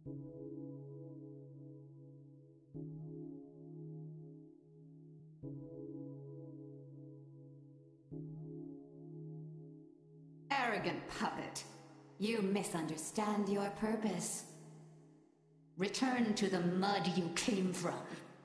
Arrogant puppet. You misunderstand your purpose. Return to the mud you came from.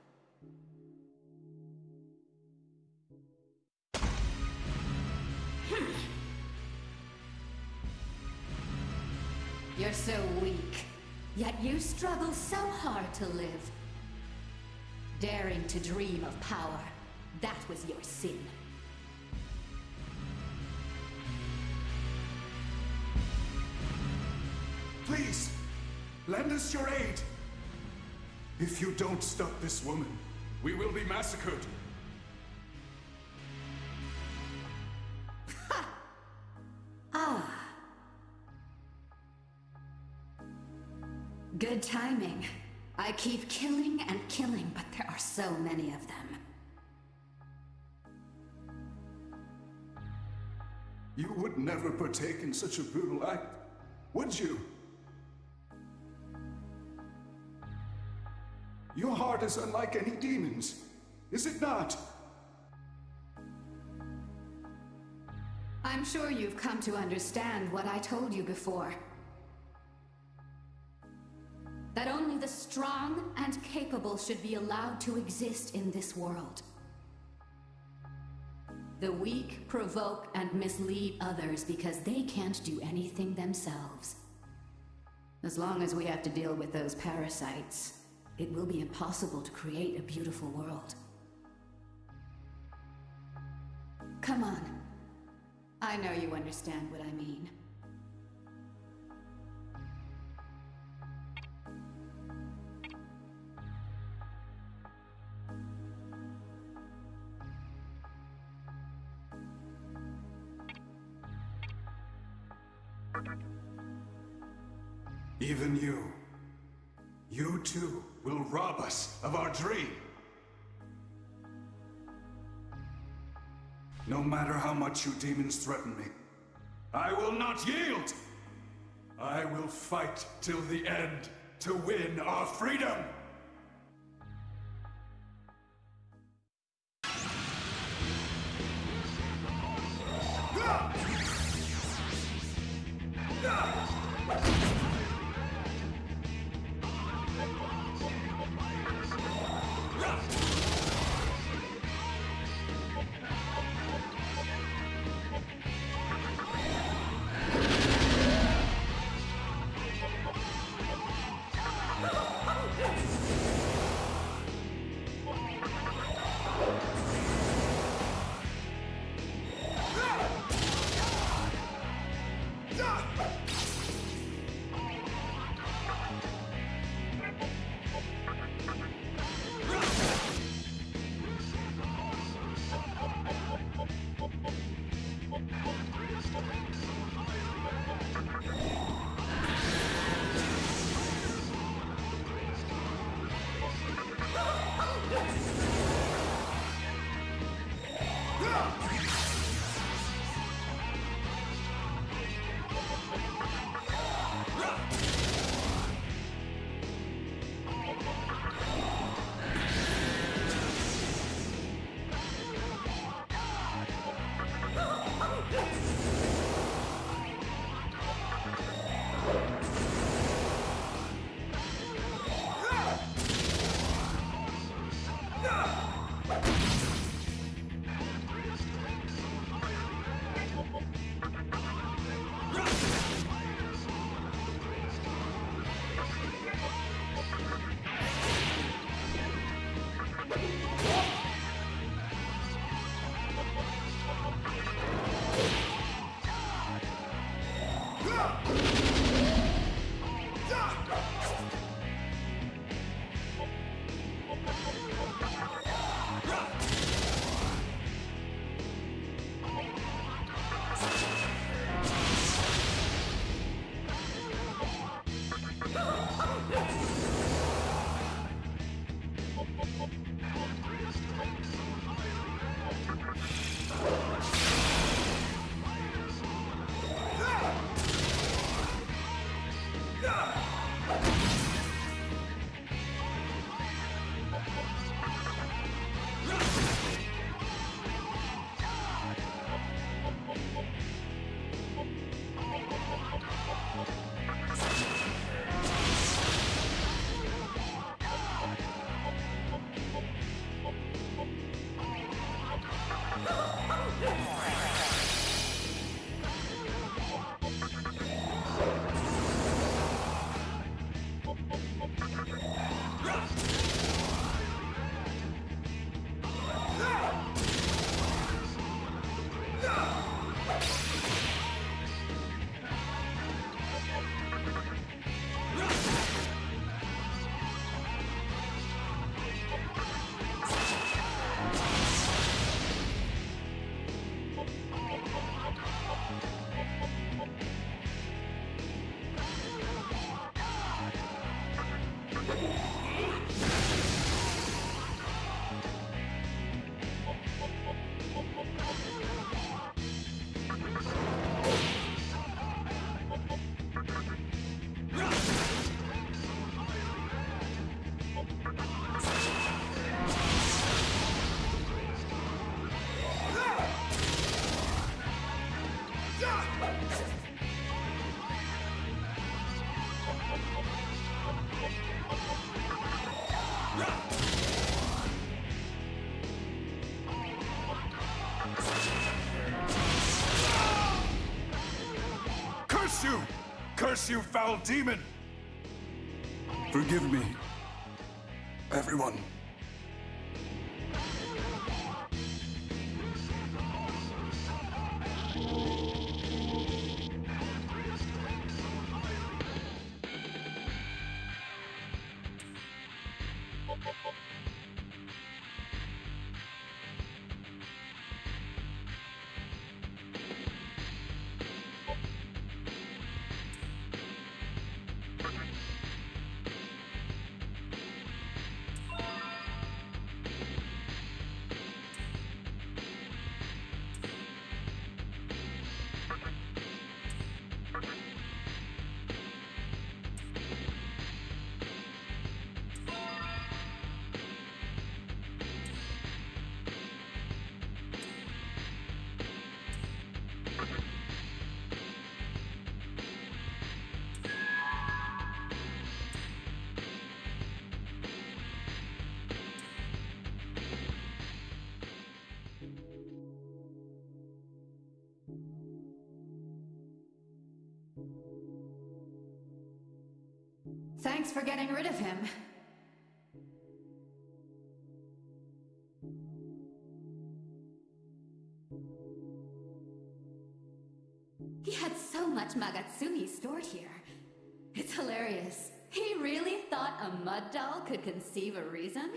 You're so weak, yet you struggle so hard to live. Daring to dream of power, that was your sin. Please, lend us your aid. If you don't stop this woman, we will be massacred. Ah. Good timing. I keep killing and killing, but there are so many of them. You would never partake in such a brutal act, would you? Your heart is unlike any demon's, is it not? I'm sure you've come to understand what I told you before. That only the strong and capable should be allowed to exist in this world. The weak provoke and mislead others because they can't do anything themselves. As long as we have to deal with those parasites, it will be impossible to create a beautiful world. Come on. I know you understand what I mean. Even you too will rob us of our dream. No matter how much you demons threaten me, I will not yield! I will fight till the end to win our freedom! Curse you, foul demon! Forgive me, everyone. Thanks for getting rid of him. He had so much Magatsumi stored here. It's hilarious. He really thought a mud doll could conceive a reason?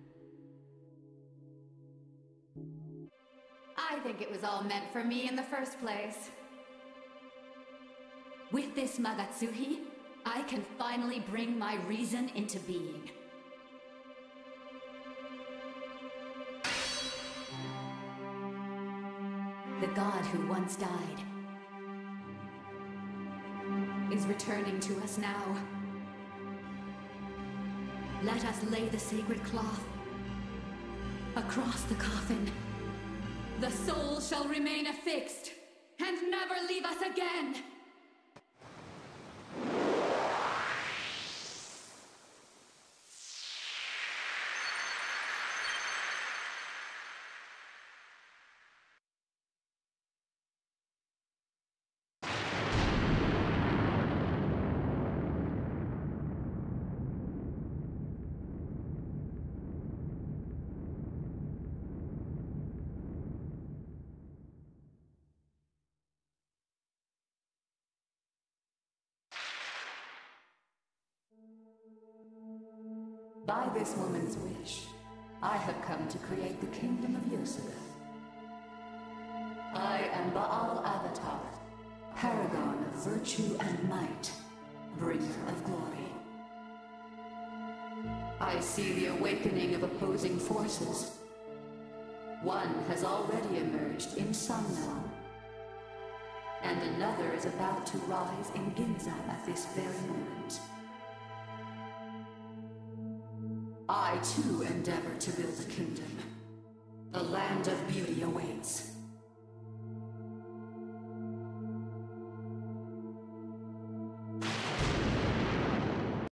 I think it was all meant for me in the first place. With this Magatsuhi, I can finally bring my reason into being. The god who once died is returning to us now. Let us lay the sacred cloth across the coffin. The soul shall remain affixed and never leave us again! By this woman's wish, I have come to create the kingdom of Yusuf. I am Baal Avatar, paragon of virtue and might, bringer of glory. I see the awakening of opposing forces. One has already emerged in Samnam, and another is about to rise in Ginza at this very moment. I too endeavor to build a kingdom. A land of beauty awaits.